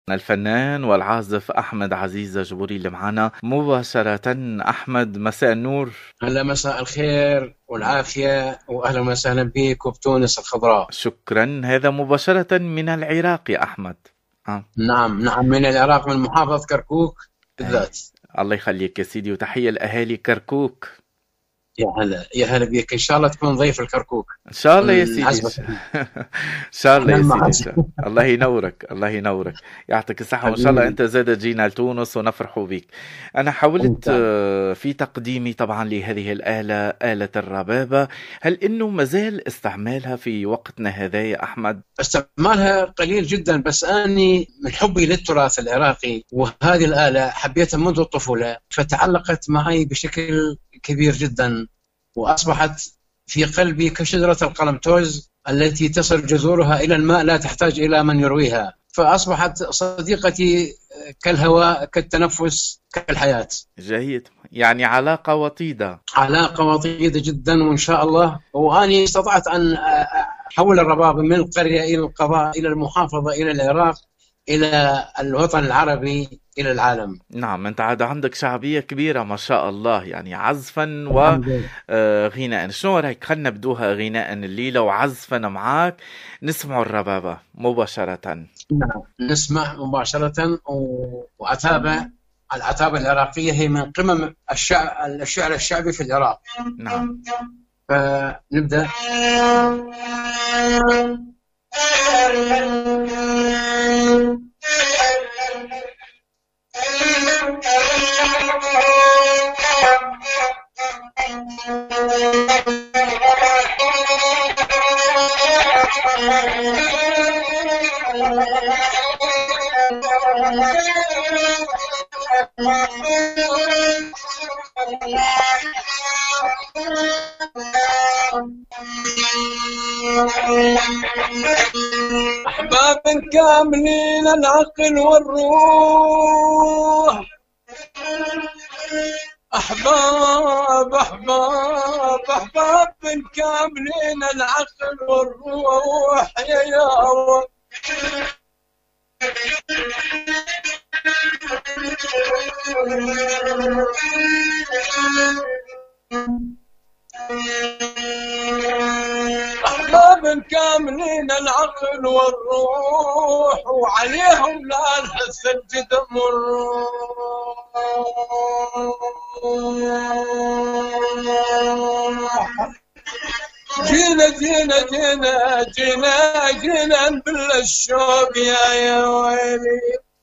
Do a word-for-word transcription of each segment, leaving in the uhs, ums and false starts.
الفنان والعازف أحمد عزيز جبوري اللي معنا مباشرة. أحمد، مساء النور. هلا، مساء الخير والعافية، وأهلا وسهلا بك وبتونس الخضراء. شكرا. هذا مباشرة من العراق يا أحمد. آه. نعم نعم، من العراق، من محافظة كركوك بالذات. آه. الله يخليك يا سيدي، وتحية لأهالي كركوك. يا هلا يا هلا بك، ان شاء الله تكون ضيف الكركوك ان شاء الله يا سيدي. ان شاء الله يا سيدي. الله ينورك الله ينورك، يعطيك الصحة، وان شاء الله انت زاد تجينا لتونس ونفرحوا بك. انا حاولت في تقديمي طبعا لهذه الآلة، آلة الربابة، هل انه مازال استعمالها في وقتنا هذا يا احمد؟ استعمالها قليل جدا، بس اني من حبي للتراث العراقي وهذه الآلة حبيتها منذ الطفولة، فتعلقت معي بشكل كبير جدا، وأصبحت في قلبي كشجرة القلمتوز التي تصل جذورها إلى الماء لا تحتاج إلى من يرويها، فأصبحت صديقتي كالهواء، كالتنفس، كالحياة. جيد، يعني علاقة وطيدة. علاقة وطيدة جدا، وإن شاء الله. وأني استطعت أن أحول الربابة من القرية إلى القضاء، إلى المحافظة، إلى العراق، إلى الوطن العربي، إلى العالم. نعم، أنت عاد عندك شعبية كبيرة ما شاء الله، يعني عزفا وغناء. شنو رأيك خلنا بدوها غناء الليلة وعزفا معاك، نسمع الربابة مباشرة. نعم، نسمع مباشرة. وعتابة، العتابة العراقية هي من قمم الشعر, الشعر الشعبي في العراق. نعم، فنبدأ. أحباب كاملين العقل والروح، أحباب أحباب أحباب كاملين العقل والروح، يا يا أحباب كاملين العقل والروح، وعليهم لا نحس الجدم والروح. جينا جينا جينا جينا جينا نبل الشوق، يا يا ويلي.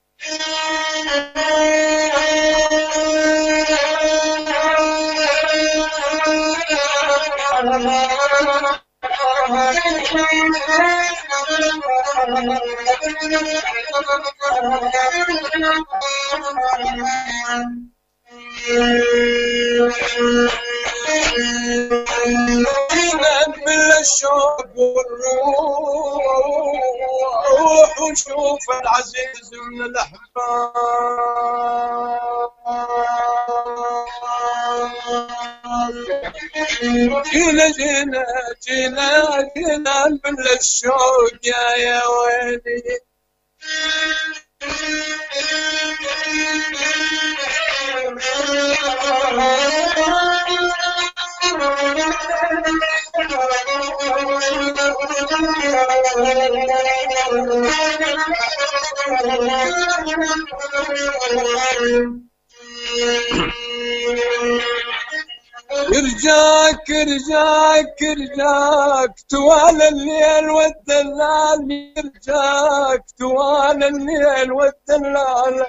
الشوق والروح، وشوف العزيز من الأحباب. جينا جينا جينا جينا من الشوق، يا يا ويلي. يرجاك يرجاك يرجاك طوال الليل والدلال، يرجاك طوال الليل والدلال.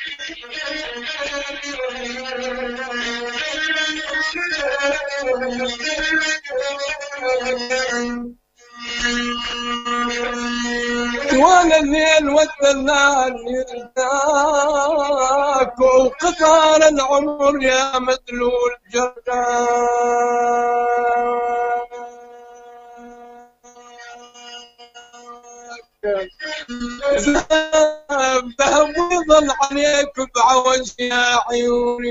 طوال الليل والدلال يرجاك، وقطار العمر يا مدلول جراك. ذهب ويظل عليك بعوج يا عيوني.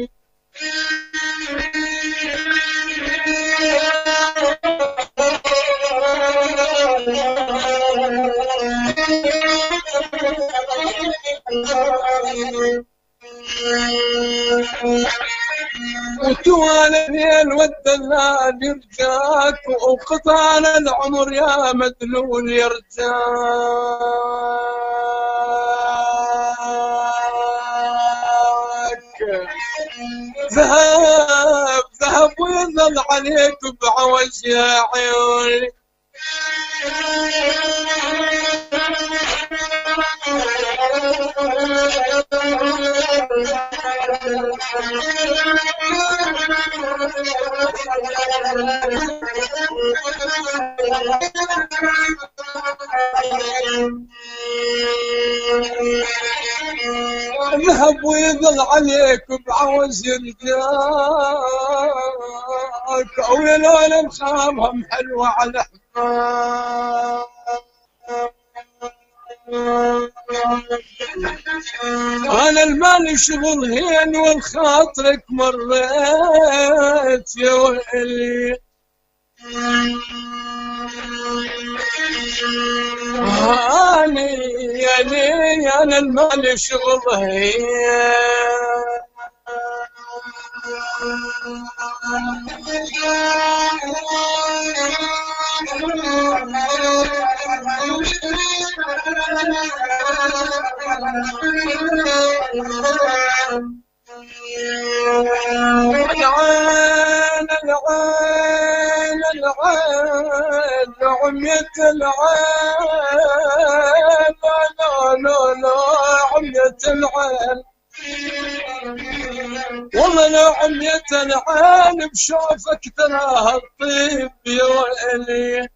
وتوالي والدلال يرجاك وقطال العمر يا مدلول يرجاك. ذهب ذهب ويظل عليك بعوج يا عيوني. ذهب ويظل عليك بعوز يرجاك ويلولا مخامهم حلوة على حمام. أنا المال شغل هين والخاطرك مريت يا ويلي. أنا يا لي أنا المال شغل هين العين العين العين عمية العين لا لا لا لا عمية العين والله لا عمية العين بشوفك تراها الطيب يا ويلي.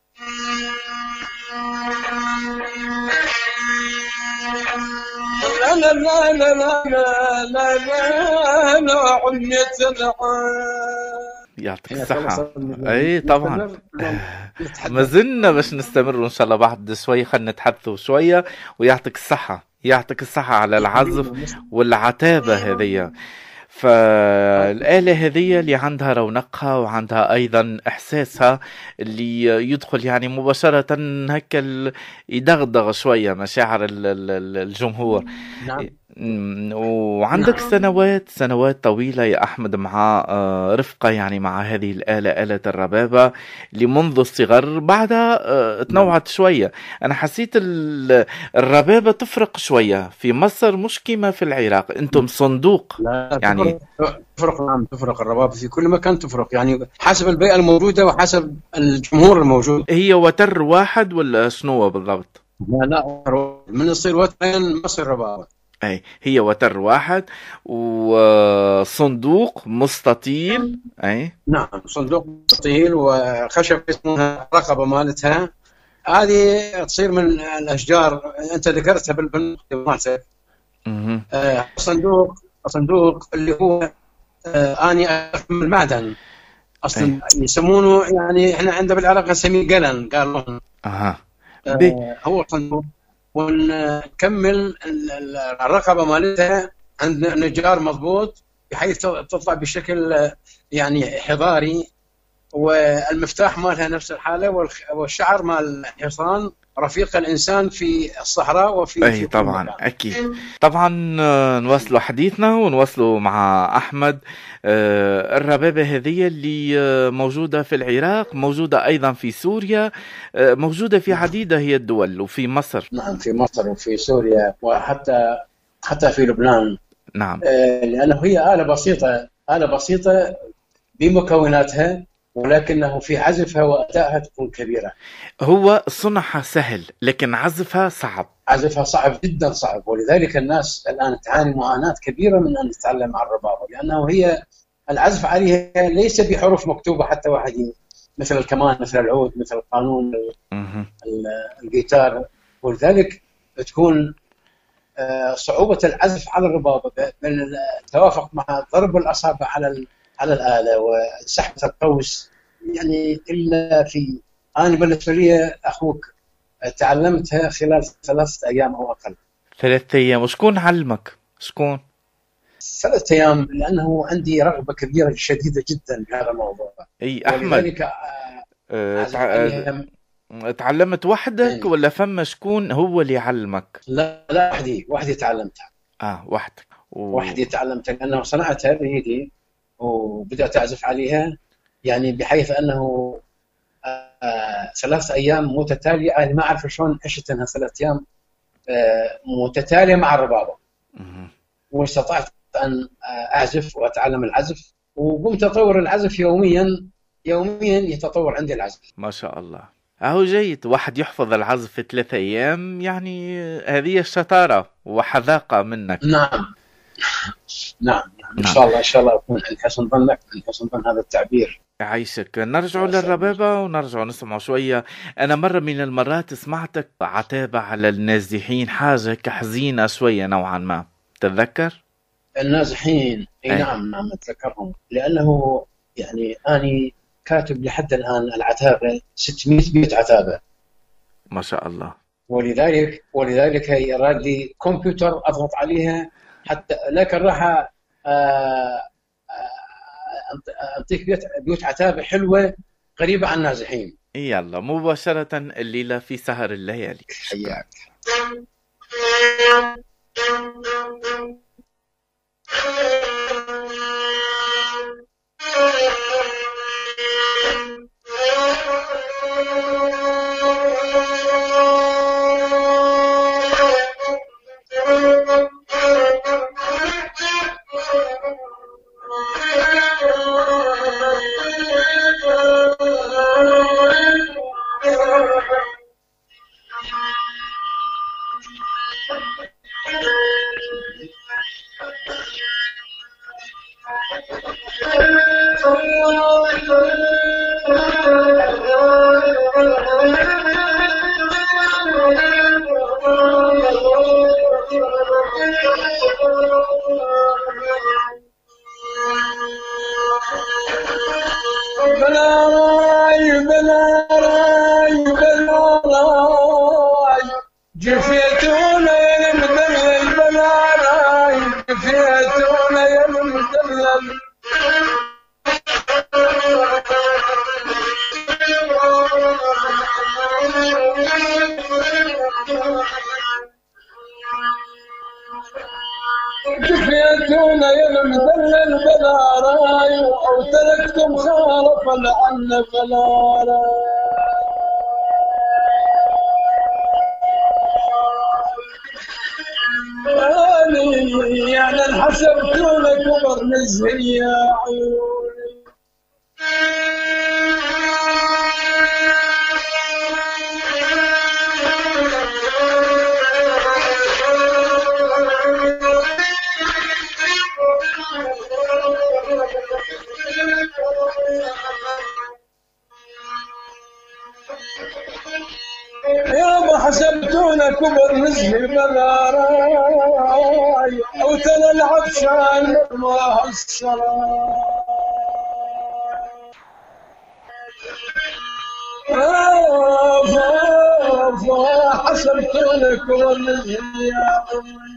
لا لا لا لا لا لا لا لا عمية العين. يعطيك الصحة. اي طبعا ما زلنا باش نستمروا ان شاء الله بعد شوي، خلينا نتحدثوا شوية. ويعطيك الصحة، يعطيك الصحة على العزف والعتابة هذه. فالآلة هذه اللي عندها رونقها وعندها أيضا إحساسها اللي يدخل يعني مباشرة هكا يدغدغ شوية مشاعر الجمهور. نعم. وعندك نعم. سنوات سنوات طويلة يا أحمد مع رفقة يعني مع هذه الآلة، آلة الربابة، اللي منذ الصغر بعدها تنوعت شوية. أنا حسيت الربابة تفرق شوية في مصر مش كما في العراق. أنتم صندوق لا يعني تفرق. نعم تفرق الربابة في كل مكان تفرق، يعني حسب البيئة الموجودة وحسب الجمهور الموجود. هي وتر واحد ولا شنو بالضبط؟ لا لا من يصير وترين ما يصير ربابة. اي هي وتر واحد وصندوق مستطيل. اي نعم صندوق مستطيل وخشب اسمها رقبة مالتها، هذه تصير من الأشجار أنت ذكرتها بالبنك مالتك. آه صندوق صندوق اللي هو آه أني من المعدن أصلا. أي. يسمونه يعني إحنا عندنا بالعراق نسميه قلن قالوا. أها آه هو صندوق. ونكمل الرقبة مالتها عند نجار مضبوط بحيث تطلع بشكل يعني حضاري، والمفتاح مالها نفس الحالة، والشعر مال الحصان رفيق الإنسان في الصحراء وفي أي طبعا مكان. أكيد طبعا. نواصلوا حديثنا ونواصلوا مع أحمد. الربابة هذه اللي موجودة في العراق، موجودة أيضا في سوريا، موجودة في عديدة هي الدول، وفي مصر. نعم في مصر وفي سوريا وحتى حتى في لبنان. نعم لأنه هي آلة بسيطة، آلة بسيطة بمكوناتها، ولكنه في عزفها وأدائها تكون كبيرة. هو صنعها سهل لكن عزفها صعب. عزفها صعب جدا صعب، ولذلك الناس الآن تعاني معاناة كبيرة من أن تتعلم على الربابة، لأنه هي العزف عليها ليس بحروف مكتوبة حتى واحد، مثل الكمان مثل العود مثل القانون الجيتار، ولذلك تكون صعوبة العزف على الربابة بالتوافق مع ضرب الأصابع على على الآلة وسحبة القوس. يعني إلا في أنا بالنسبة لي أخوك تعلمتها خلال ثلاثة أيام أو أقل. ثلاثة أيام؟ وشكون علمك؟ شكون؟ ثلاثة أيام، لأنه عندي رغبة كبيرة شديدة جدا بهذا الموضوع. أي أحمد ولذلك أه تعلمت وحدك إيه. ولا فما شكون هو اللي يعلمك؟ لا لا، وحدي وحدي تعلمتها. اه وحدك و... وحدي تعلمتها لأنه صنعتها بإيدي وبدأت أعزف عليها، يعني بحيث أنه آه ثلاث أيام متتالية، أنا ما أعرف شلون عشت أنها ثلاث أيام آه متتالية مع الربابة. مهم. واستطعت أن أعزف وأتعلم العزف، وقمت أطور العزف يوميا يوميا يتطور عندي العزف. ما شاء الله. اهو جيد، واحد يحفظ العزف في ثلاثة ايام، يعني هذه الشطارة وحذاقة منك. نعم نعم نعم، إن نعم. شاء الله إن شاء الله أكون عند حسن ظنك، عند حسن ظن هذا التعبير. يعيشك. نرجع للربابة ونرجع نسمع شوية. أنا مرة من المرات سمعتك عتابة على النازحين، حاجة كحزينة شوية نوعا ما، تتذكر؟ النازحين اي أي. نعم نعم اتذكرهم، لانه يعني اني كاتب لحد الان العتابه ستمائة بيت عتابه، ما شاء الله. ولذلك ولذلك هي راد لي كمبيوتر اضغط عليها حتى، لكن راح آه، آه، اعطيك بيوت بيوت عتابه حلوه قريبه عن النازحين. يلا مباشرة الليلة في سهر الليالي. حياك. جفيتونا يا المدلل بلا راي، او تركتم خالف لعن فلا راي. يعني انحسبتونا كبر نزهي يا عيوني. يابا حسبتونا كبر نزهي بلا راي، او ترى العطشان ما السراي. حسبتونا كبر نزهي يا عمي.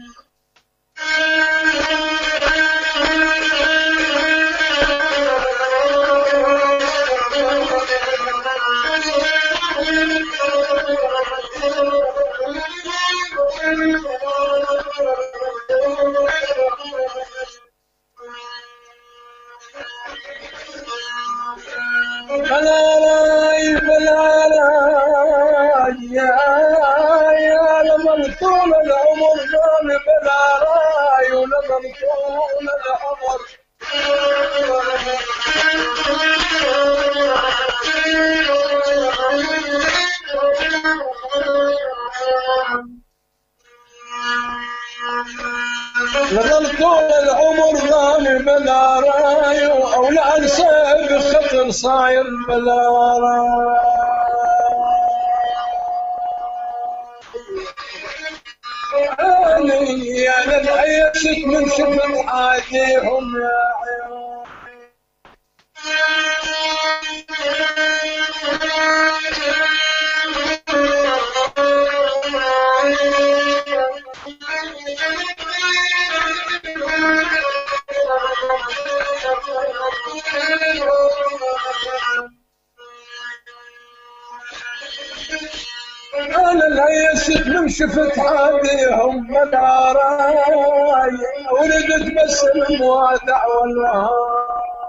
بلا راي بلا راي يا يا لمن طول العمر قام بلا راي، ولمن طول العمر لمن طول العمر قام بلا راي، او لانسى بخطر صاير بلا راي. يا للعيشك من شفت عاديهم يا عيون. نيست من شفت حاديهم مناراي ولدت بس الموادع والله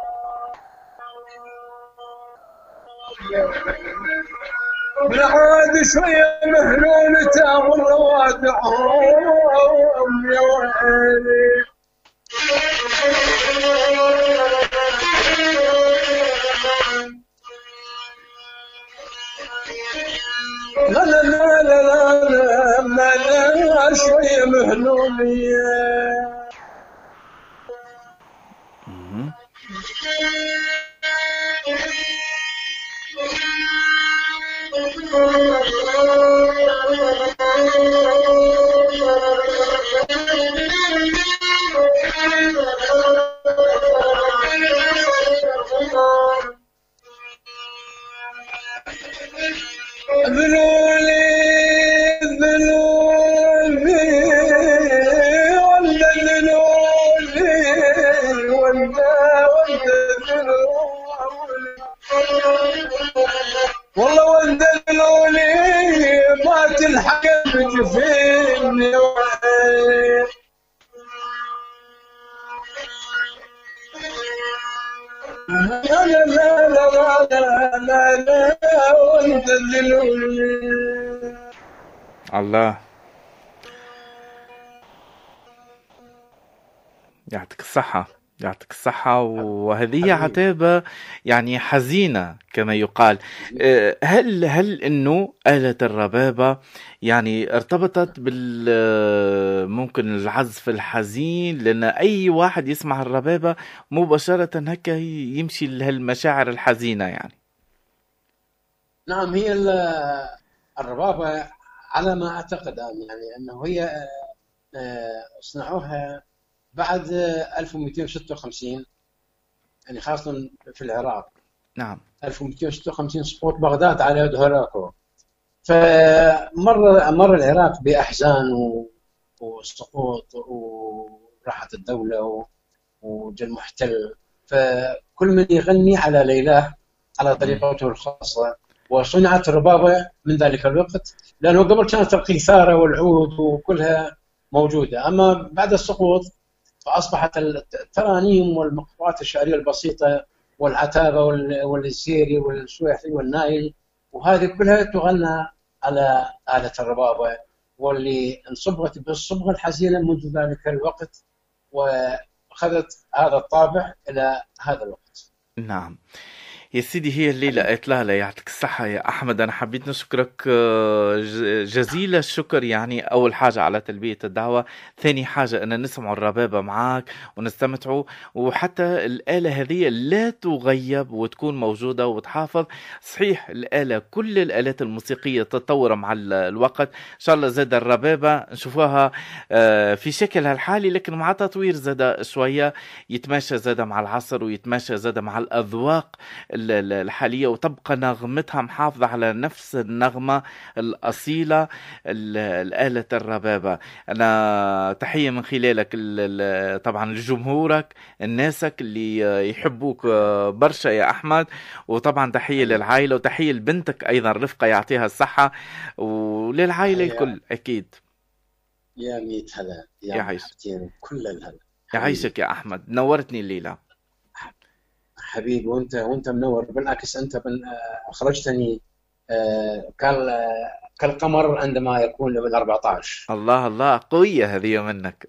من عاد شوية مهلول تام الروادعهم يا ويلي لا لا لا لا لا لا لا شوية مهلولية ذلولي ذلولي ولا ذلولي ولا ولا ذلولي والله ولا ذلولي ما تلحق بجفيني لا لا لا لا لا لا لا وانت ذلولي الله يعطيك الصحة، يعطيك الصحة. وهذه عتابة يعني حزينة كما يقال. هل هل انه آلة الربابة يعني ارتبطت بال ممكن العزف الحزين، لان اي واحد يسمع الربابة مباشرة هكا يمشي لهالمشاعر الحزينة يعني؟ نعم، هي الربابة على ما أعتقد يعني أنه هي صنعوها بعد ألف ومئتين وستة وخمسين، يعني خاصة في العراق. نعم. ألف ومئتين وستة وخمسين سقوط بغداد على يد هولاكو، فمر مر العراق بأحزان وسقوط وراحة الدولة وجا المحتل، فكل من يغني على ليلاه على طريقته الخاصة. وصنعت الربابة من ذلك الوقت، لأنه قبل كانت القيثارة والعود وكلها موجودة، أما بعد السقوط فأصبحت الترانيم والمقطوعات الشعرية البسيطة والعتابة والزيري والسويحي والنايل، وهذه كلها تغنى على آلة الربابة، واللي انصبغت بالصبغة الحزينة منذ ذلك الوقت، وأخذت هذا الطابع إلى هذا الوقت. نعم يا سيدي، هي الليلة قلت لها لا يعطيك الصحة يا أحمد. أنا حبيت نشكرك جزيل الشكر، يعني أول حاجة على تلبية الدعوة، ثاني حاجة أن نسمع الربابة معاك ونستمتعوا، وحتى الآلة هذه لا تغيب وتكون موجودة وتحافظ. صحيح الآلة كل الآلات الموسيقية تتطور مع الوقت، إن شاء الله زاد الربابة نشوفوها في شكلها الحالي، لكن مع تطوير زاد شوية يتماشى زاد مع العصر ويتماشى زاد مع الأذواق الحالية، وتبقى نغمتها محافظة على نفس النغمة الأصيلة الآلة الربابة. أنا تحية من خلالك طبعا لجمهورك الناسك اللي يحبوك برشا يا أحمد، وطبعا تحية للعائلة وتحية لبنتك أيضا رفقة يعطيها الصحة، وللعائلة الكل أكيد. يا ميت هلا يا عيش كل الهلا. يعيشك يا أحمد، نورتني الليلة حبيبي. وانت وانت منور، بالعكس انت اخرجتني كالقمر عندما يكون ليفل أربعة عشر. الله الله، قوية هذه منك.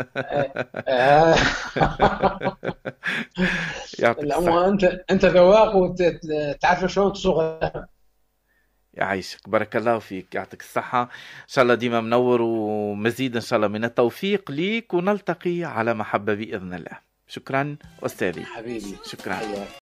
يعطيك الصحة. انت انت ذواق وتعرف شلون تصوغ. يعيشك، بارك الله فيك، يعطيك الصحة، إن شاء الله ديما منور، ومزيد إن شاء الله من التوفيق ليك، ونلتقي على محبة بإذن الله. شكرا أستاذي حبيبي، شكرا.